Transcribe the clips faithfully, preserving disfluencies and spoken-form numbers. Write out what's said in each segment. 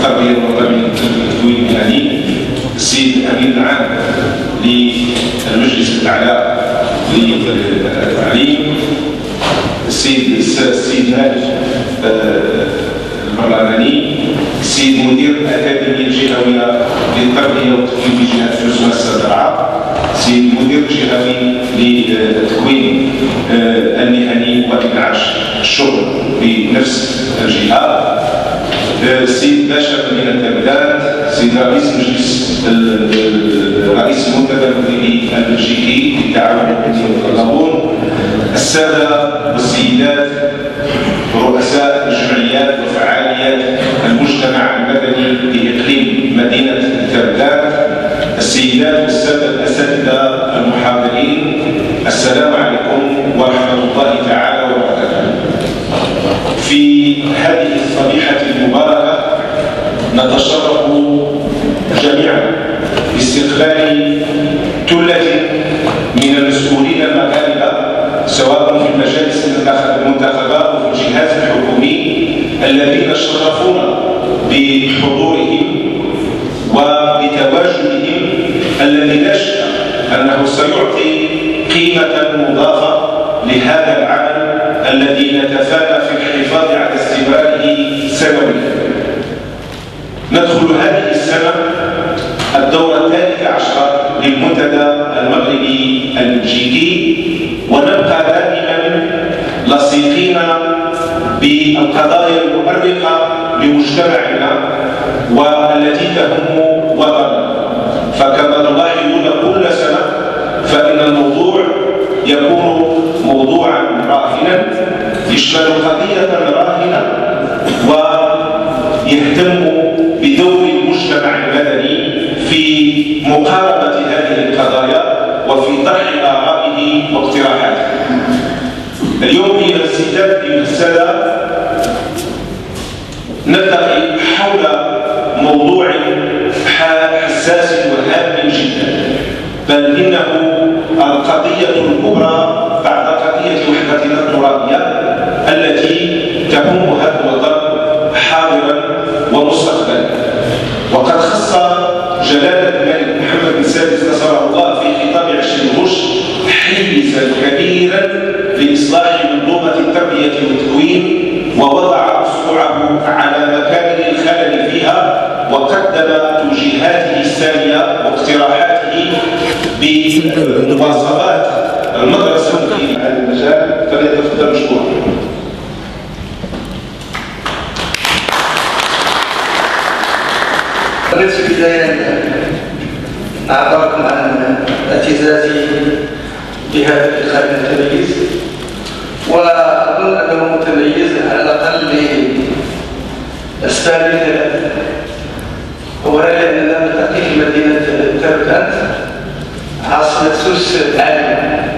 التربية الوطنية والتكوين المهني، السيد الأمين العام للمجلس الأعلى للتعليم، السيد السيد نائب البرلماني، السيد مدير الأكاديمية الجهوية للتربية والتكوين بجهة جوز الزراعة، السيد المدير الجهوي للتكوين المهني وإنعاش الشغل بنفس الجهة، السيد باشا من التبدات، السيد رئيس مجلس رئيس المنتدى المدني البلجيكي للتعاون المدني والتضامن، السادة والسيدات رؤساء الجمعيات وفعاليات المجتمع المدني لإقليم مدينة التبدات، السيدات والسادة الأساتذة المحاضرين، السلام عليكم ورحمة الله تعالى وبركاته. في هذه الصبيحة المباركة نتشرف جميعا باستقبال ثلة من المسؤولين المغاربة سواء في المجالس المنتخبة أو في الجهاز الحكومي الذين شرفونا بحضورهم وبتواجدهم الذي لا شك أنه سيعطي قيمة مضافة لهذا العمل الذي نتفانى في الحفاظ على استمراره سنويا. ندخل هذه السنة الدورة الثالثة عشر للمنتدى المغربي البلجيكي، ونبقى دائما لصيقين بالقضايا المؤرقة لمجتمعنا والتي تهم وطننا. فكما تلاحظون كل سنة فإن الموضوع يكون موضوعا راهنا يشمل قضية راهنة ويهتم بدور المجتمع المدني في مقاربة هذه القضايا وفي طرح آرائه واقتراحاته. اليوم أيها السيدات أيها السادة نلتقي حول موضوع حساس وهام جدا، بل إنه القضية الكبرى بعد قضية وحدتنا الترابية التي تهم هذا الوطن حاضرا ومستقبلا. وقد خص جلالة الملك محمد بن سادس نصره الله في خطاب عشرين غش حيزا كبيرا لإصلاح منظومة التربية والتكوين، ووضع أصبعه على مكان الخلل فيها، وقدم توجيهاته السامية واقتراحاته بمواصفات المدرسة في هذا المجال. فليتفضل مشكورا. أريد في البداية أعبركم عن اعتزازي بهذا الإدخال المتميز، وأظن أنه متميز على الأقل لأسباب ثلاثة. أولا لأننا نلتقي في مدينة تربات عاصمة سوس العالم،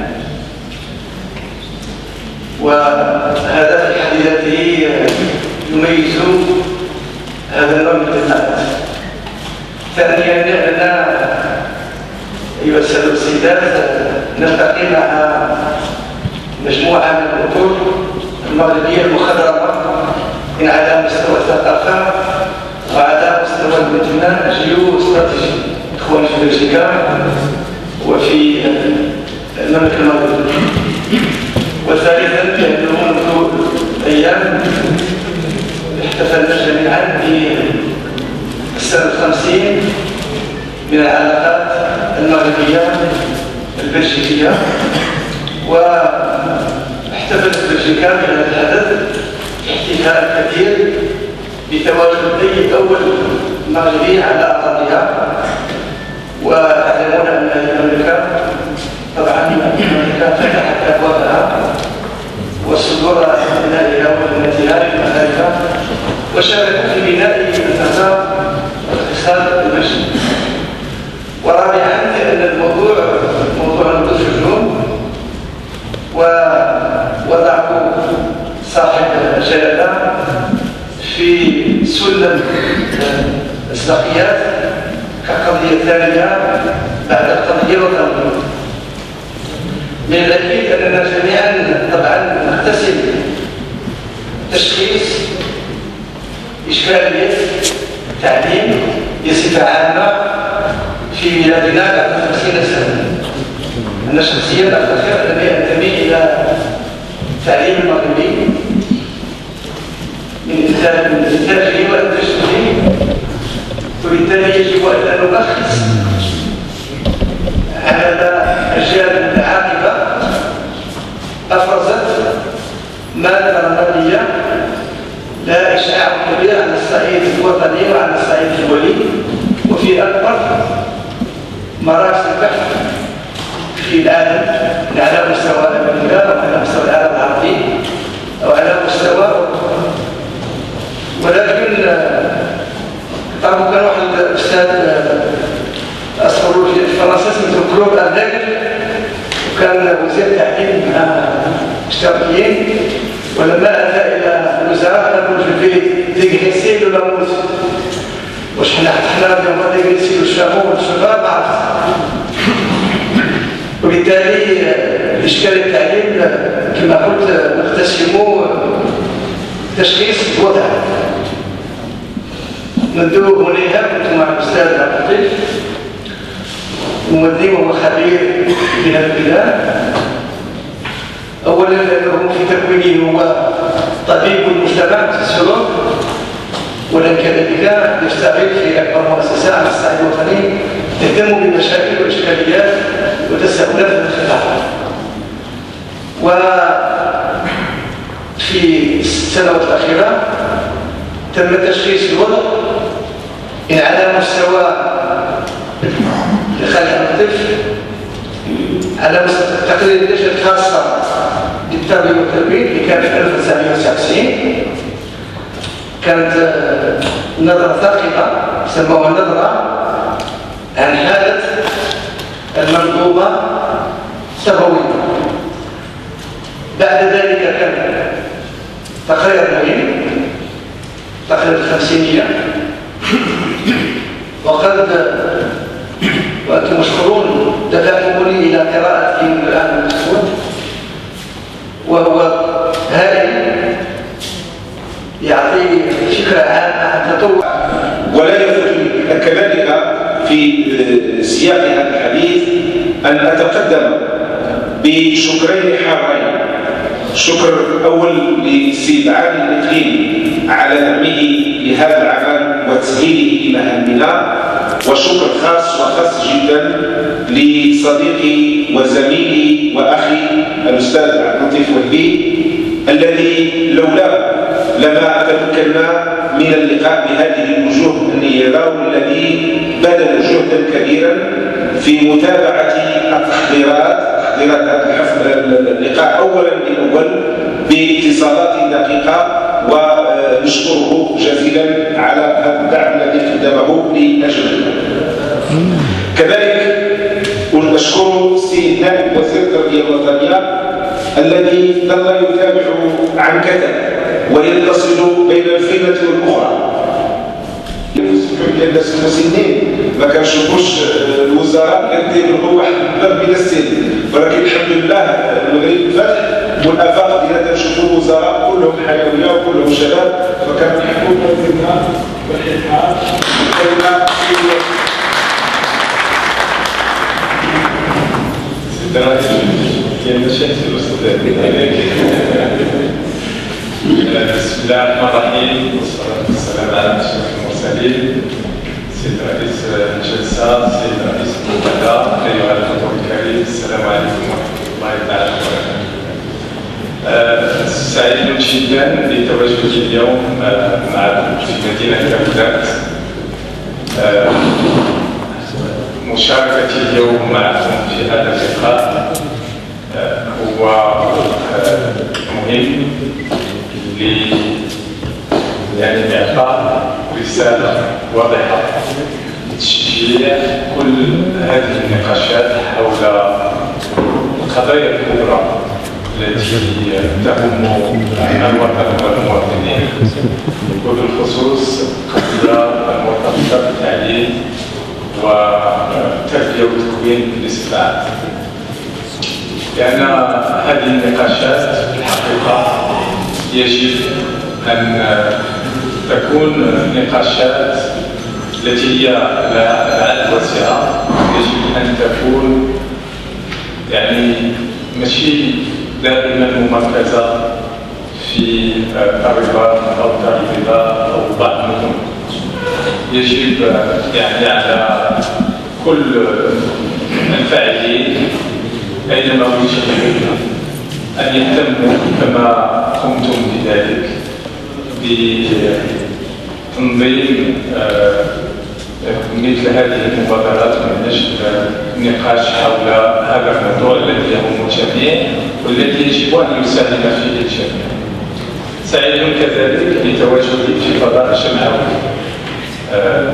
وهذا في حد ذاته يميز هذا النوع من اللقاءات. ثانيا لأننا أيها السادة والسيدات نلتقي مع مجموعة من الأطر المغربية المخضرمة إن على مستوى الثقافة وعلى مستوى الامتنان جيو استراتيجي إخواني في بلجيكا وفي المملكة المغربية. وثالثا لأنه منذ أيام احتفلنا جميعا بالسنة الخمسين من العلاقات المغربية البلجيكية، واحتفلت بلجيكا بهذا الحدث احتفال كبير بتواجد أي أول مغربي على أراضيها. وتعلمون أن هذه المملكة طبعا المملكة فتحت أبوابها وصدور أبنائها وبناتها للمغاربة، وشاركت في بناء النهضة واقتصاد المجد. ورابعا لأن الموضوع موضوع نضج الجنوب، ووضعه صاحب الجلالة في سلم الأسبقيات كقضية ثانية بعد القضية الوطنية. من الأكيد أننا جميعا طبعا نغتسل تشخيص إشكالية التعليم بصفة عامة في بلادنا بعد خمسين سنة. أنا شخصيا أفتخر أنني أنتمي إلى التعليم المغربي من إنتاجه وإنتاجه، وبالتالي يجب أن نلخص على أجيال عاقبة أفرزت مادة رمادية لا إشعاع كبير على الصعيد الوطني وعلى الصعيد الدولي، وفي أكبر مراكز البحث في العالم على مستوى أمريكا أو على مستوى العالم العربي أو على مستوى. ولكن طبعا كان واحد الأستاذ أذكر في فرنسا اسمه كلوب أرداغر، وكان وزير التعليم مع اشتراكيين، ولما أتى إلى الوزراء قالوا جو في ديغريسي لو لاموت، واش حنا حنا كما ديغريسي لو شامو والشباب عرفت. وبالتالي إشكال التعليم كما قلت نقتسم تشخيص الوضع. منذ هنيها كنت مع الأستاذ عبد اللطيف ممثل وهو خبير في هذا البلاد. أولا لأنه في تكوينه هو طبيب المجتمع في السلوك، ولكن كذلك يشتغل في أكبر مؤسسة على الصعيد الوطني تهتم بمشاكل وإشكاليات وتساؤلات الخطاب. وفي السنوات الأخيرة تم تشخيص الوضع إن على مستوى خلق الطفل، على مستوى تقرير اللجنة الخاصة بالتربية والتربية اللي كانت في ألف وتسعمائة وتسعة وتسعين، كانت نظرة ثاقبة سموها نظرة عن حالة المنظومة التربوية. بعد ذلك كان تقرير مهم، تقرير الخمسينية، وقد وأنتم مشكورون دفعتموني إلى قراءة الآن المسؤول، وهو هائل يعطي فكرة عامة عن تطور. ولا يفوتني كذلك في سياق هذا الحديث أن أتقدم بشكرين حارين. الشكر الأول للسيد عالي الإقليم على دعمه لهذا العمل وتسهيله لمهامنا، وشكر خاص وخاص جدا لصديقي وزميلي وأخي الأستاذ عبد اللطيف وهبي، الذي لولاه لما تمكنا من اللقاء بهذه الوجوه النيرة، والذي بذل جهدا كبيرا في متابعة التحضيرات تحضيرات هذا الحفل اللقاء أولا بأول باتصالات دقيقة، ونشكره جزيلا على هذا الدعم الذي قدمه لأجلنا. كذلك أشكر السيد نائب وزير التربية الوطنية الذي ظل يتابع عن كثب ويتصل بين الفينة والأخرى. لأن المسنين ما كنشوفوش الوزراء كديروا واحد الباب من السن، ولكن الحمد لله المغرب فتح والآفاق ديالنا نشوفوا الوزراء كلهم حيوية وكلهم شباب، فكنحبوا الخدمة والحفاظ بسم الله الرحمن الرحيم، والصلاة والسلام على أشرف المرسلين، سيد رئيس الجلسة، سيد رئيس المنتدى، أيها الحضور الكريم، السلام عليكم ورحمة الله تعالى وبركاته. سعيد جدا لتواجدي اليوم معكم في مدينة بغداد. مشاركتي اليوم معكم في هذا اللقاء هو مهم ل يعني إعطاء رسالة واضحة لتشجيع كل هذه النقاشات حول القضايا الكبرى التي تهم الوطن والمواطنين، وبالخصوص القضية المرتبطة بالتعليم والتربية والتكوين بصفة عامة. لأن هذه النقاشات في الحقيقة يجب أن تكون نقاشات التي هي أبعاد واسعة يجب أن تكون يعني ماشي دائما مركزة في الرباط أو الرباط أو بعض المدن. يجب يعني على كل الفاعلين أينما وجدوا أن يهتموا كما قمتم بذلك بتنظيم مثل هذه المبادرات من أجل النقاش حول هذا الموضوع الذي يهم الجميع والذي يجب أن يساهم فيه الجميع. سعيد كذلك بتواجدي في فضاء جمعوي. آه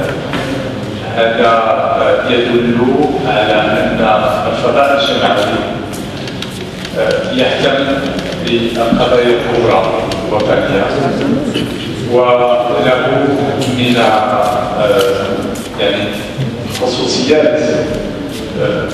هذا يدل على أن الفضاء الجمعوي آه يهتم بالقضايا الكبرى الوطنية وله من آه يعني خصوصيات آه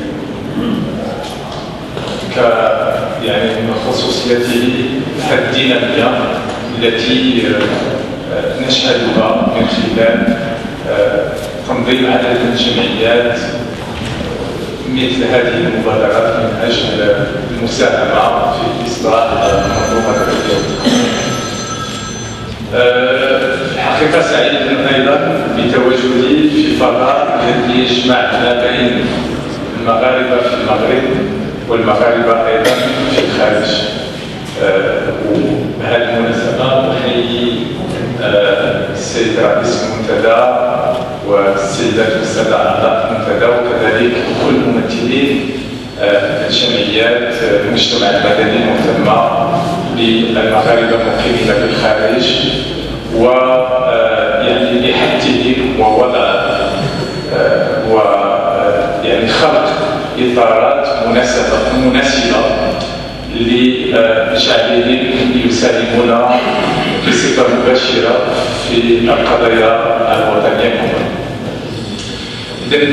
ك يعني من خصوصياته الدينامية التي نشهدها من خلال تنظيم عدد من الجمعيات مثل هذه المبادرات من أجل المساهمة في إصلاح منظومة التربية. في الحقيقة سعيد أيضا بتواجدي في فضاء الذي يجمع ما بين المغاربة في المغرب والمغاربة أيضا في الخارج. وبهذه المناسبة أحيي السيد رئيس المنتدى والسيدات والسادة أعضاء المنتدى وكذلك كل ممثلين الجمعيات المجتمع المدني المهتمة بالمغاربة المقيمين في الخارج ويعني بحثهم ووضع ويعني خلق إطارات مناسبة مناسبة لجعلهم يساهمون بصفة مباشرة في القضايا الوطنية الكبرى. إذن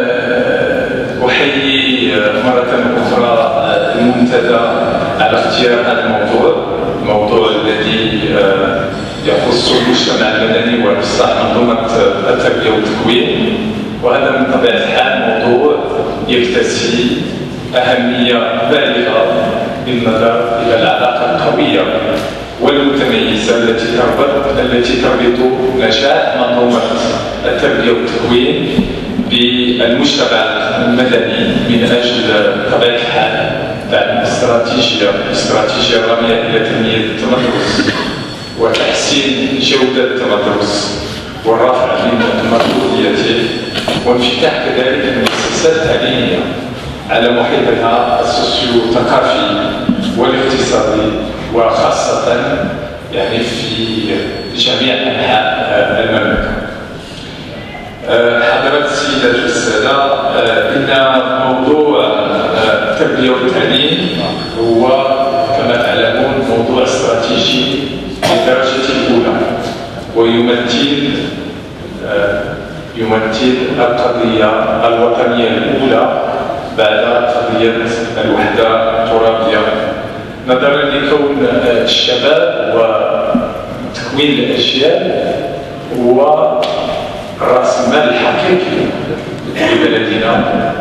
أحيي مرة أخرى المنتدى على اختيار هذا الموضوع، الموضوع الذي يخص المجتمع المدني وإصلاح منظومة التربية والتكوين، وهذا من طبيعة الحال موضوع يكتسي أهمية بالغة بالنظر إلى العلاقة القوية والمتميزة التي تربط التي تربط نجاح منظومة التربية والتكوين بالمجتمع المدني من أجل طبيعة الحال دعم الاستراتيجية الاستراتيجية الرامية إلى تنمية التمدرس وتحسين جودة التمدرس والرفع من مردوديته وانفتاح كذلك المؤسسات التعليمية على محيطها السوسيو-ثقافي والاقتصادي وخاصة يعني في جميع أنحاء المملكة. حضرات السيدات والسادة، إن موضوع التربية والتعليم هو كما تعلمون موضوع استراتيجي بالدرجة الأولى ويمثل يمثل القضية الوطنية الأولى بعد قضية الوحدة الترابية نظرا لكون الشباب وتكوين الأجيال هو رأس المال الحقيقي في بلدنا،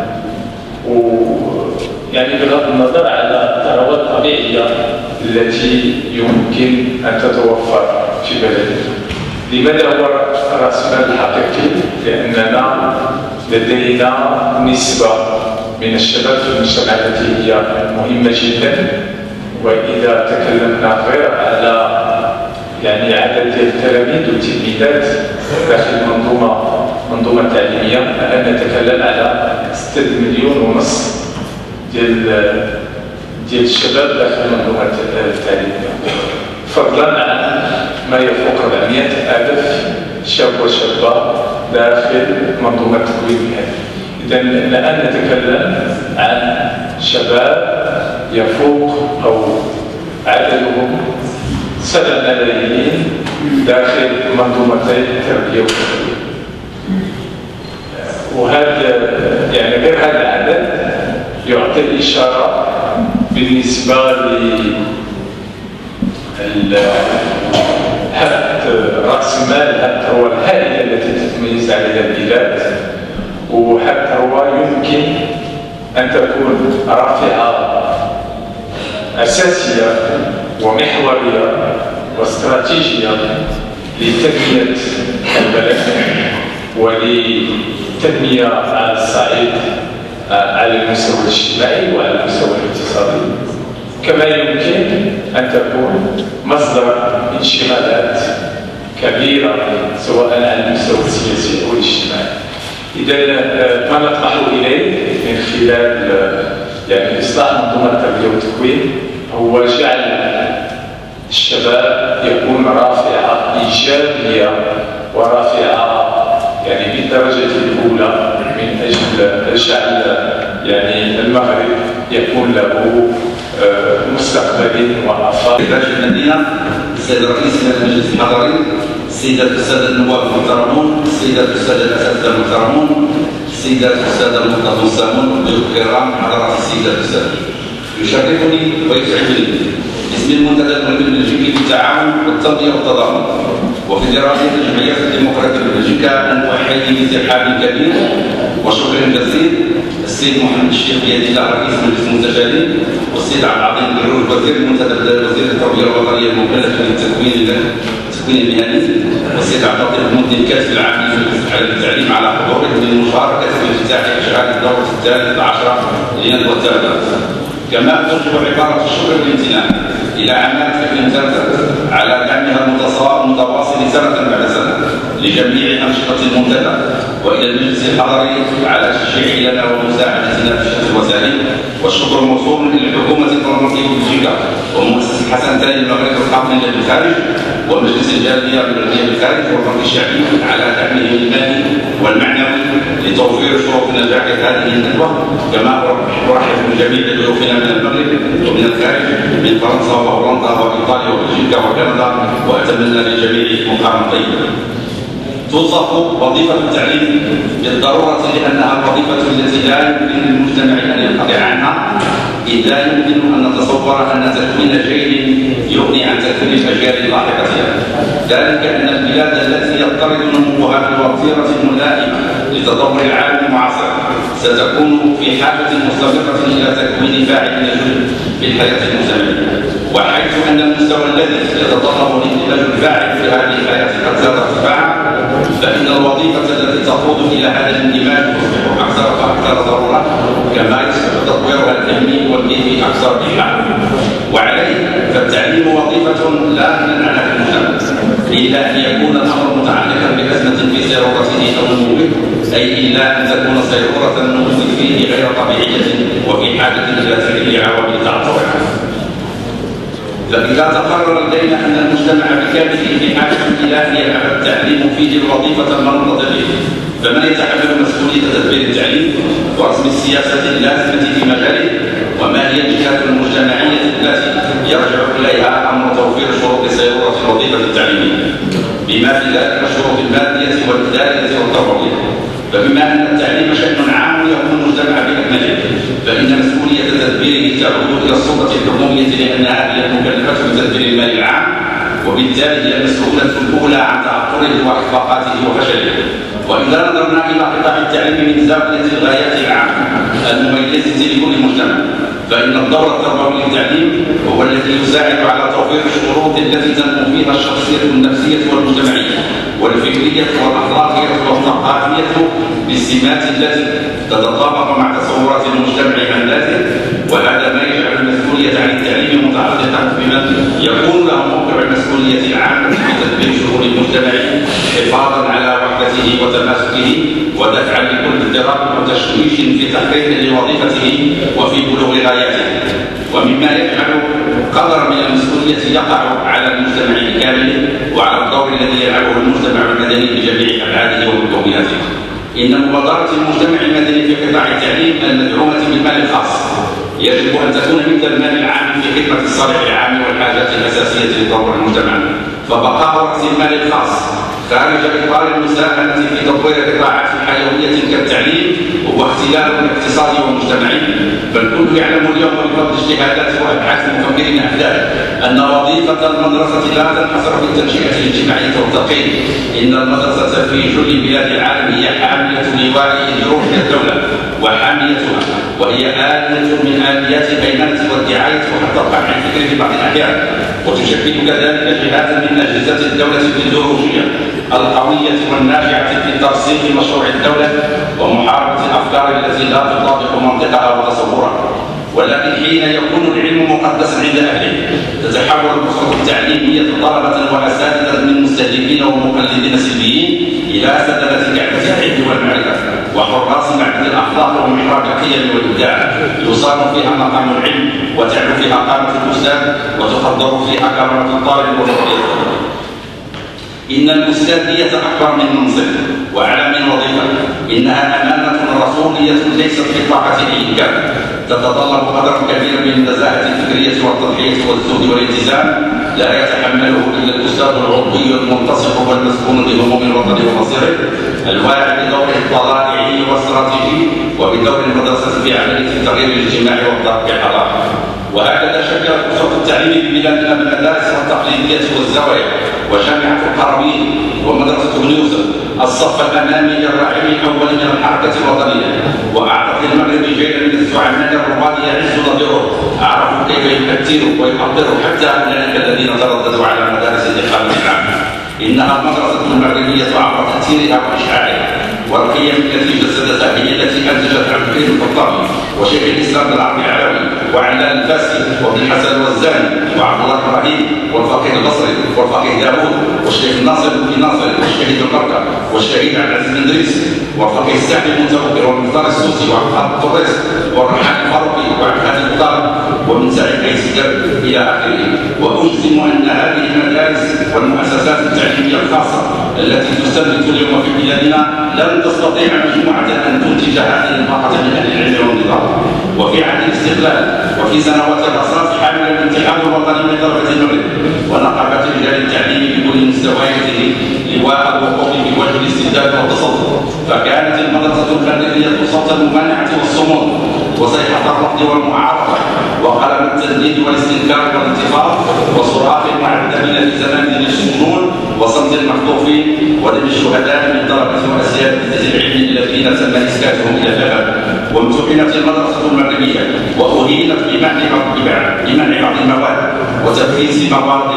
ويعني بغض النظر على الثروات الطبيعية التي يمكن أن تتوفر في بلدنا. لماذا هو رأس المال الحقيقي؟ لأننا لدينا نسبة من الشباب في المجتمع التي هي مهمة جدا، وإذا تكلمنا غير على يعني عدد التلاميذ والتلميذات داخل المنظومة منظومة تعليمية، فأنا نتكلم على ستة مليون ونص ديال ديال الشباب داخل المنظومة التعليمية، فضلا عن ما يفوق أربعمائة ألف شاب وشابة داخل منظومة التكوين هذه. إذا الآن نتكلم عن شباب يفوق أو عددهم سبع ملايين داخل منظومتي التربية والتكوين. وهذا يعني غير هذا العدد يعطي الإشارة بالنسبة ل حد رأس راس المال هذه الثروه الهائله التي تتميز عليها البلاد، وهذه الثروه يمكن ان تكون رافعه اساسيه ومحوريه واستراتيجيه لتنميه البلد ولتنميه على الصعيد على المستوى الاجتماعي وعلى المستوى الاقتصادي، كما يمكن أن تكون مصدر انشغالات كبيرة سواء على المستوى السياسي أو الاجتماعي. إذا ما نطمح إليه من خلال يعني إصلاح منظومة التربية والتكوين هو جعل الشباب يكون رافعة إيجابية ورافعة يعني بالدرجة الأولى من أجل جعل يعني المغرب يكون له مستقبل وآفاق. رئيس المدينة، السيد رئيس المجلس الحضري، السيدات والسادة النواب المحترمون، السيدات والسادة الأساتذة المحترمون، السيدات والسادة المنتظمون، الضيوف الكرام، حضرات السيدات والسادة. يشرفني ويسعدني باسم المنتدى المغربي البلجيكي للتعاون والتنمية والتضامن وفيدرالية الجمعيات الديمقراطية البلجيكا أن أحيي بترحاب كبير وشكر جزيل السيد محمد الشيخ بيد الله رئيس مجلس المستشارين، والسيد عبد العظيم الجروج وزير المنتدى وزير التربية الوطنية المكلف بالتكوين التكوين المهني، والسيد عبد اللطيف المدني الكاتب العام للتعليم على حضوره للمشاركة في افتتاح إشغال الدورة الثالثة عشرة لندوة التابعة. كما أرجو عبارة الشكر والامتنان إلى عمال فكر المنتدى على دعمها المتواصل سنة بعد سنة لجميع أنشطة المنتدى، وإلى المجلس الحضري على تشجيعه لنا ومساعدتنا في شتى الوسائل، والشكر موصول للحكومة الدنماركية بلجيكا ومؤسسة حسن الثاني المغرب الحاضر بالخارج ومجلس الجالية البلدية بالخارج والبنك الشعبي على دعمه المالي والمعنوي لتوفير شروط نجاح هذه الندوة. كما أرحب بجميع ضيوفنا من المغرب ومن الخارج من فرنسا وهولندا وإيطاليا وبلجيكا وكندا، وأتمنى للجميع مقام طيب. توصف وظيفة التعليم بالضرورة لأنها الوظيفة التي لا يمكن للمجتمع أن ينقطع عنها، إذ لا يمكن أن نتصور أن تكوين جيل يغني عن تكوين الأجيال اللاحقة. ذلك أن البلاد التي يضطرد نموها بوتيرة ملائمة لتطور العالم المعاصر ستكون في حاجة مستمرة إلى تكوين فاعلين جدد في الحياة المجتمعية، وحيث أن المستوى الذي يتطلب الاندماج الفاعل في هذه الحياة قد زاد ارتفاعا، فإن الوظيفة التي تقود إلى هذا الاندماج تصبح أكثر فأكثر ضرورة، كما يصبح تطويرها العلمي والبيئي أكثر إلحاحا. وعليه فالتعليم وظيفة لا غنى عنها في المجتمع، إلا أن يكون الأمر متعلقا بأزمة في سيرورته أو نموه، أي إلا أن تكون سيرورة النمو فيه غير طبيعية وفي حاجة إلى تغيير عوامل تعطلها. فإذا تقرر لدينا أن المجتمع بكامله في حاجة إلى أن يلعب التعليم فيه الوظيفة المنوطة به، فمن يتحمل مسؤولية تدبير التعليم ورسم السياسة اللازمة في مجاله؟ وما هي الجهات المجتمعية التي يرجع إليها أمر توفير شروط سيرورة الوظيفة التعليمية، بما في ذلك الشروط المادية والإدارية والتربوية؟ فبما أن التعليم شأن عام يهم المجتمع بأكمله، فإن مسؤولية تدبيره تعود إلى السلطة الحكومية لأنها هي المكلفة بتدبير المال العام، وبالتالي هي المسؤولة الأولى عن تعطله وإخفاقاته وفشله. وإذا نظرنا إلى قطاع التعليم من زاوية الغايات العامة المميزة لكل مجتمع، فإن الدور التربوي للتعليم هو الذي يساعد على توفير الشروط التي تنمو فيها الشخصية النفسية والمجتمعية والفكرية والأخلاقية والثقافية بالسمات التي تتطابق مع تصورات المجتمع عن ذاته. وهذا ما يجعل المسؤولية عن التعليم متعلقة بمن يكون له موقع المسؤولية العامة في تدبير شؤون المجتمع حفاظا على وحدته وتماسكه ودفعا لكل اضطراب وتشويش في تحقيق لوظيفته وفي بلوغ غاياته. ومما يجعل قدر من المسؤولية يقع على المجتمع بكامله وعلى الدور الذي يلعبه المجتمع المدني بجميع أبعاده ومكوناته. إن مبادرة المجتمع المدني في قطاع التعليم المدعومة بالمال الخاص يجب أن تكون مثل المال العام في خدمة الصالح العام والحاجات الأساسية لتطور المجتمع، فبقاء رأس المال الخاص خارج إطار المساهمة في تطوير قطاعات حيوية كالتعليم واختلال اقتصادي ومجتمعي. فالكل يعلم اليوم بفضل اجتهادات وأبحاث المفكرين أحداث أن وظيفة المدرسة لا تنحصر في التنشئة الاجتماعية والتثقيف. إن المدرسة في جل بلاد العالم هي حامية لواء إيديولوجيا الدولة وحاميتها، وهي آلية من آليات الهيمنة والدعاية وحتى القمع الفكري في بعض الأحيان، وتشكل كذلك جهازا من أجهزة الدولة الإيديولوجية القوية والناجعة في ترسيخ مشروع الدولة ومحاربة الأفكار التي لا تطابق منطقها وتصورها. ولكن حين يكون العلم مقدسا عند أهله تتحول الأسرة التعليمية طلبة وأساتذة من مستهلكين ومقلدين سلبيين إلى سدنة كعبة العلم والمعرفة وحراس معبد الأخلاق ومحراب القيم والإبداع، يصان فيها مقام العلم وتعلو فيها قامة الأستاذ وتقدر فيها كرامة الطالب وحريته. إن الأستاذية أكبر من منصب وأعلى من وظيفة، إنها أمانة رسولية ليست في طاقة أي كان، تتطلب قدرا كبيرا من النزاهة الفكرية والتضحية والزهد والالتزام لا يتحمله إلا الأستاذ العضوي الملتصق والمسكون بهموم الوطن ومصيره، الواعي بدوره الطلائعي والاستراتيجي وبدور المدرسة في عملية التغيير الاجتماعي والضرب الحضاري. وهكذا شكلت أسرة التعليم في بلادنا بالمدارس والتقليدية والزوايا وجامعة القرويين ومدرسة ابن يوسف الصف الأمامي الراعي الأول من الحركة الوطنية، وأعطت للمغرب جيلا من الزعماء الرواد يعز نظيره عرفوا كيف يكثروا ويقدروا حتى أولئك الذين ترددوا على مدارس الإقامة العامة. إنها المدرسة المغربية عبر تأثيرها وإشعاعها والقيم التي جسدتها هي التي أنتجت عبد الكريم الخطابي وشيخ الإسلام العربي العلوي وعلان الفاسي وابن الحسن الوزاني وعبد الله إبراهيم والفقيه البصري والفقيه داوود والشيخ ناصر بن ناصر والشهيد البركة والشهيد عبد العزيز بن إدريس والفقيه السعدي المتوكل والمختار السوسي وعبد الحق الطريس والرحال الفاروقي وعبد الهادي الطالب ومن سعيد قيس الدرب إلى آخره. وأجزم أن هذه المدارس والمؤسسات التعليمية الخاصة التي تستنبت اليوم في بلادنا لن تستطيع مجموعة أن تنتج هذه الطاقة من أهل العلم والنظام. وفي عهد الاستقلال وفي سنوات الرصاص حامل الاتحاد الوطني من درجة المغرب ونقبت رجال التعليم بكل مستوياته لواء الوقوف بوجه الاستبداد والتصدر، فكانت المدرسة المغربية صوت الممانعة والصمود وصيحة الرفض والمعارضة وقلم التنديد والاستنكار والانتفاض وصراخ المعذبين في زنازل السجون وصمت المخطوفين ودم الشهداء من طلبة وأساتذة العلم الذين تم إسكاتهم إلى الأبد. وامتحنت المدرسة المغربية وأهينت بمنع بعض المواد وتفريس مواضع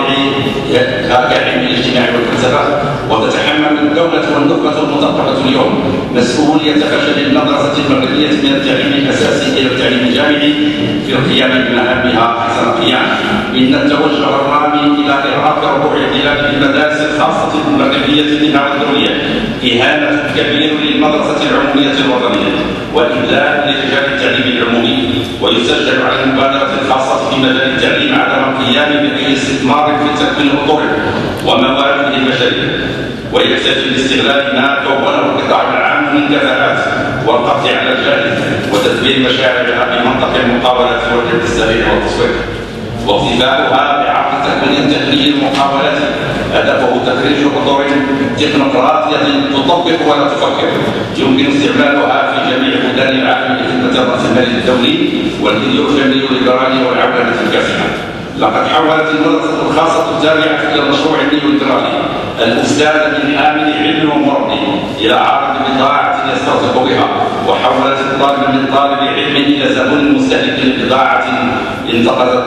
كعلم الاجتماع والفلسفة، وتتحمل الدولة والنخبة المثقفة اليوم مسؤولية فشل المدرسة المغربية من التعليم الأساسي إلى التعليم الجامعي في القيام بمهامها أحسن قيام. إن التوجه الرامي إلى إرهاق ربوع الخلاف في المدارس الخاصة المغربية منها والدولية إهانة كبيرة للمدرسة العمومية الوطنية وإذلال لرجال التعليم العمومي، ويسجل على المبادرة الخاصة في مجال التعليم عدم القيام بأي استثمار في تكوين الطرق وموارد البشرية، ويحتاج لاستغلال ما كونه القطاع العام من كفاءات والقبض على الجاهل وتدبير مشاعرها بمنطق المقاولات والجد السريع والتصوير، واقتفاؤها بعقد تكوين تقني المقاولات هدفه تخريج خطور تكنوقراطية تطبق ولا تفكر يمكن استعمالها في جميع بلدان العالم لخدمة رأس المال الدولي والإيديولوجيا الليبرالية والعولمة الكاسحة. لقد حولت المدرسة الخاصة الجامعة إلى المشروع الليبرالي الأستاذ من عامل علم ومربي إلى عارض بضاعة يسترزق بها، وحولت الطالب من طالب علم إلى زبون مستهلك لبضاعة انتقلت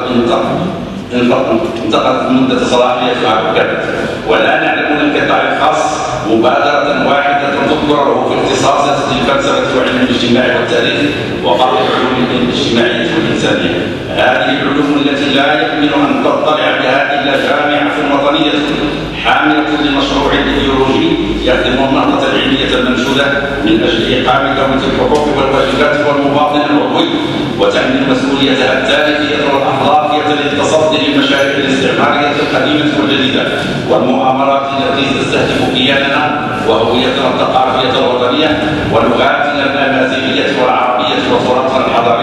انتقلت مدة صلاحيتها وكذا. ولا نعلم القطاع الخاص مبادرة واحدة تذكره في اختصاصات الفلسفة وعلم الاجتماع والتاريخ وبعض العلوم الاجتماعية والإنسانية. هذه العلوم التي لا يمكن أن تطلع بها إلا جامعة وطنية حاملة لمشروع إيديولوجي يخدم النهضة العلمية المنشودة من أجل إقامة دولة الحقوق والواجبات والمواطن العضوي، وتحمل مسؤوليتها التاريخية والأخلاقية للتصدي للمشاريع الاستعمارية القديمة والجديدة والمؤامرات التي تستهدف كياننا وهويتنا الثقافية الوطنية ولغاتنا الأمازيغية والعربية وتراثنا الحضاري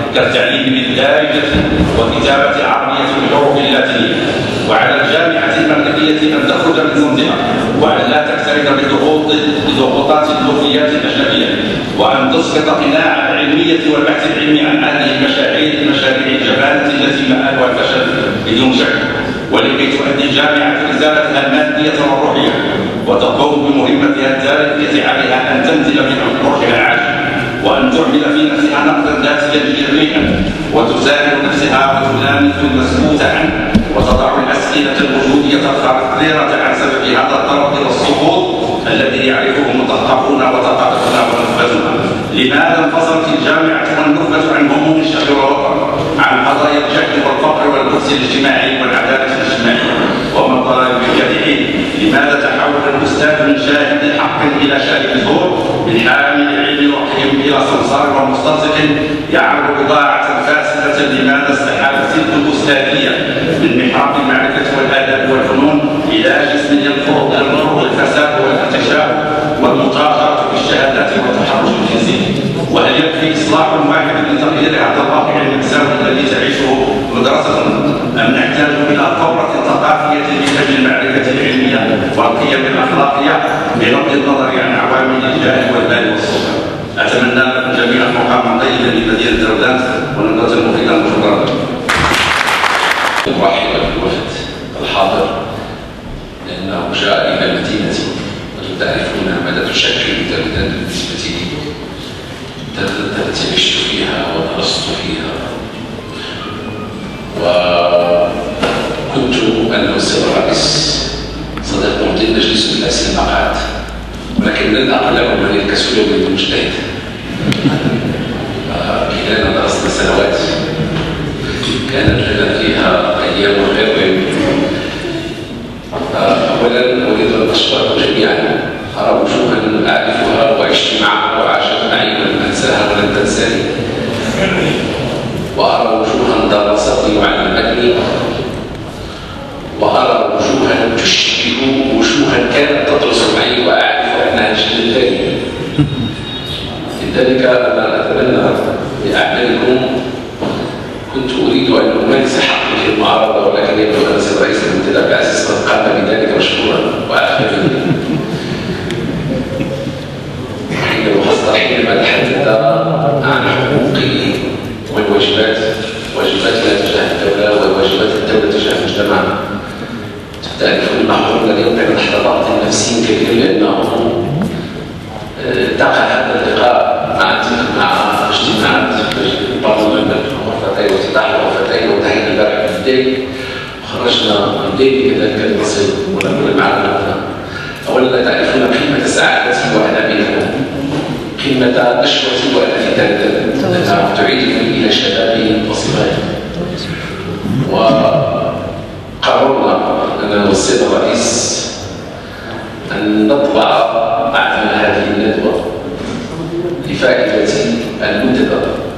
كالتعليم بالدارجة وكتابة العربية بالحروف اللاتينية. وعلى الجامعة المغربية أن تخرج من زمزمة وأن لا تكترث بضغوط بضغوطات اللغويات الأجنبية، وأن تسقط قناع العلمية والبحث العلمي عن هذه المشاريع المشاريع الجبانة التي مآلها الفشل بدون شك. ولكي تؤدي الجامعة رسالتها المادية والروحية وتقوم بمهمتها التاريخية عليها أن تنزل من عمقها العاجل، وأن تعمل في نفسها نقدا ذاتيا جريئا وتساعد نفسها وتلامس المسكوت عنه وتضع الأسئلة الوجودية الخطيرة عن سبب هذا الطرد والسقوط الذي يعرفه المثقفون وثقافتنا ونخبتنا. لماذا انفصلت الجامعة والنخبة عن هموم الشعب والوطن، عن قضايا الجهل والفقر والبؤس الاجتماعي والعدالة الاجتماعية ومطالب الكادحين؟ لماذا تحول الأستاذ من شاهد حق إلى شاهد زور، من حامل علم وقيم إلى سمسار ومستنصف يعرض بضاعة فاسدة؟ لماذا استحالت تلك الأستاذية من محراب المعرفة والآداب والفنون إلى جسم ينفر الفساد والارتشاد والمطاردة بالشهادات والتحرش الجنسي؟ وهل يكفي إصلاح واحد لتغيير هذا الواقع المأساوي الذي تعيشه مدرسة، أم نحتاج إلى ثورة ثقافية لأجل المعرفة العلمية والقيم الأخلاقية بغض النظر عن عوامل الجاه والمال والسلطة؟ أتمنى لكم جميعا مقاما طيبا لمدينة رودانس ونقطة مفيدة وشكرا. أرحب بالوفد الحاضر لأنه جاء إلى مدينتي، وأنتم تعرفون ماذا تشكل ترداد بالنسبة لي، ترداد التي عشت فيها ودرست فيها. وكنت أنا والسيد الرئيس صديق ممتد نجلس من أسل المقعد، ولكن لن أقل لكم أنني كسول من المجتهد. كلانا درسنا سنوات كانت لنا فيها أيام غير. أولا أريد أن أشكركم جميعا، أرى وجوها أعرفها وعشت معها وعاشت معي ولم أنساها ولن تنساني، وأرى وجوها درستني وعلمتني، وأرى وجوها تشبه وجوها كانت تدرس معي وأعرف أنها جيل ثاني. لذلك أنا أتمنى بأعمالكم. كنت أريد أن أمارس حقي في المعارضة، ولكن يبدو أن السيد رئيس المنتدى عبد العزيز قد قام بذلك مشكورا وأعفاني. حينما تحدث عن حقوقي والواجبات، واجباتنا تجاه الدولة وواجبات الدولة تجاه المجتمع، تعرفون المحظور اليوم كان تحت ضغط نفسي كبير، لأنه دقق هذا اللقاء مع مع اجتماعات البرلمان غرفتين وافتتاح الغرفتين وانتهينا البارح بالليل وخرجنا بالليل كذلك المصير ونقول معنا. اولا تعرفون قيمه سعادتي وانا بينكم، قيمه نشوتي وانا في ذلك، انها تعيدني الى شبابي وصغاري. وقررنا انا والسيد الرئيس ان نطبع اعمال هذه الندوه لفائدة المنتدى.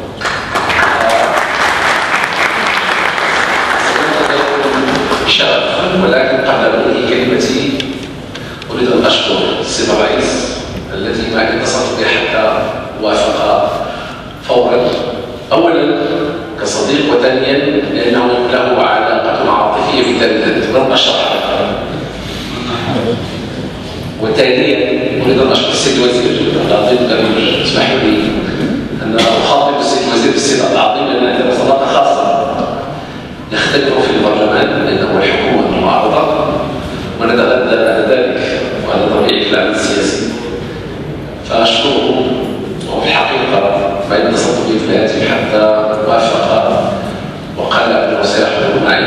شرف، ولكن قبل أن أنهي كلمتي أريد أن أشكر السيد الرئيس الذي ما اتصلت به حتى وافق فورا، أولا كصديق، وثانيا لأنه له علاقة عاطفية بذلك لم أشرح. وثانيا أريد أن أشكر السيد الوزير العظيم، اسمحوا لي أن أخاطب السيد الوزير بالسيد العظيم لأن عندنا صداقة خاصة نختبره في البرلمان لأنه الحكومة المعارضة ونتغذى بعد ذلك، وهذا طبيعي في العمل السياسي. فأشكره، وفي الحقيقة فإن اتصلت به في الهاتف حتى وافق وقال أنه سيحضر معي،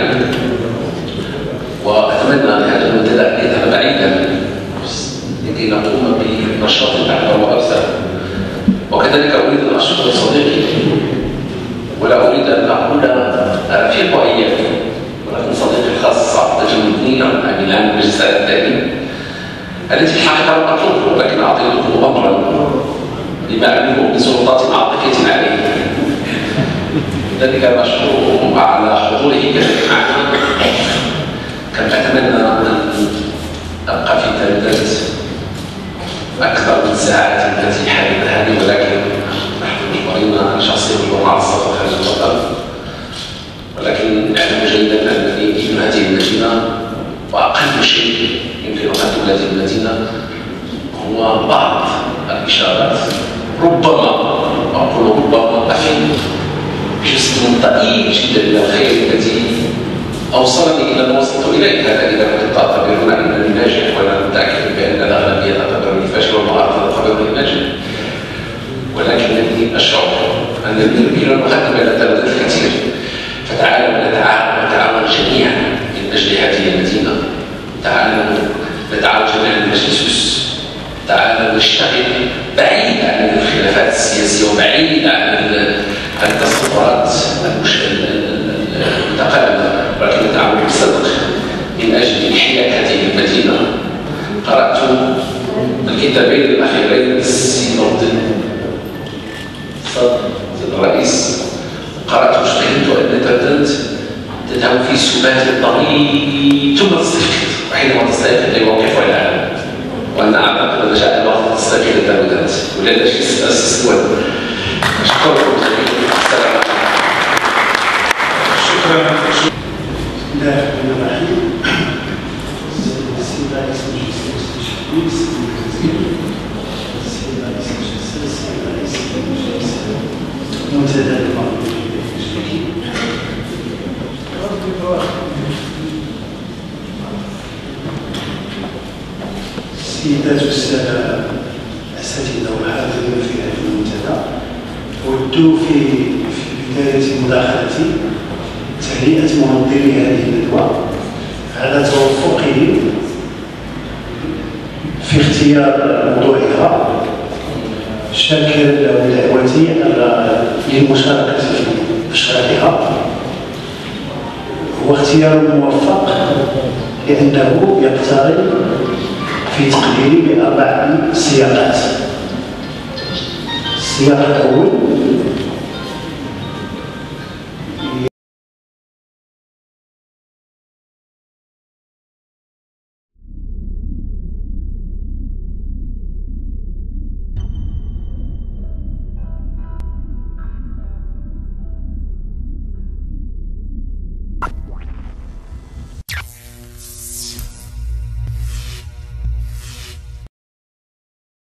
وأتمنى أن هذا المنتدى أن يذهب بعيدا لكي نقوم بنشاط الدعوة وأرسال. وكذلك أريد أن أشكر صديقي، ولا أريد أن أقول رفيق أيامي، ولكن صديقي الخاص عبد الجميل أمين عام المجلس الثاني، التي في الحقيقة لم أطلبه، لكن أعطيته أمرا لما أعلمه بسلطات عاطفية عليه. لذلك أشكره على حضوره كذلك معنا. كما أتمنى أن أبقى في ترداد أكثر من ساعات التي حدث هذه، ولكن نحن مجبرين أن شخصيا مع الصف خارج هذه المدينة هو بعض الإشارات، ربما أقول ربما أفهم جزء ضئيل جدا من الخير الذي أوصلني إلى ما وصلت إليه. هذا إذا كنت تعتبرنا أنني ناجح، وأنا متأكد بأن الأغلبية تعتبرني فاشل والمعارضة تعتبرني ناجح، ولكنني أشعر أنني يمكن أن أقدم إلى درجات الكثير. فتعالوا نتعاون نتعاون جميعا من أجل هذه المدينة. تعالوا نتعاون جميعا من أجل سوس. تعالوا نشتغل بعيد عن الخلافات السياسية وبعيد عن التصورات المتقلبة، ولكن نتعاون بصدق من أجل إحياء هذه المدينة. قرأت الكتابين الأخيرين للسي الرئيس، قرأت وفهمت أن تردد تذهب في سبات طويل ثم تستيقظ، وحينما تستيقظ لا يوقف ولا يعلم. وأنا أعتقد أن جاء الوقت تستيقظ الترددات ولا شيء استسلم. أشكركم جميعا. السلام عليكم. شكرا. بسم الله الرحمن الرحيم. السيد رئيس مجلس المستشارين، السيد الوزير، السيد رئيس الجلسة، السيد رئيس المجلس المنتدى البرلماني المشركي، السيدات والسادة الأساتذة والحاضرين في هذا المنتدى، أود في في بداية مداخلتي تهنئة منظمي هذه الندوة على توفقهم في اختيار موضوعها، شاكر له دعوتي للمشاركة في إشراقها. هو اختيار موفق لأنه يقترب في تقديري بأربع سياقات. السياق الأول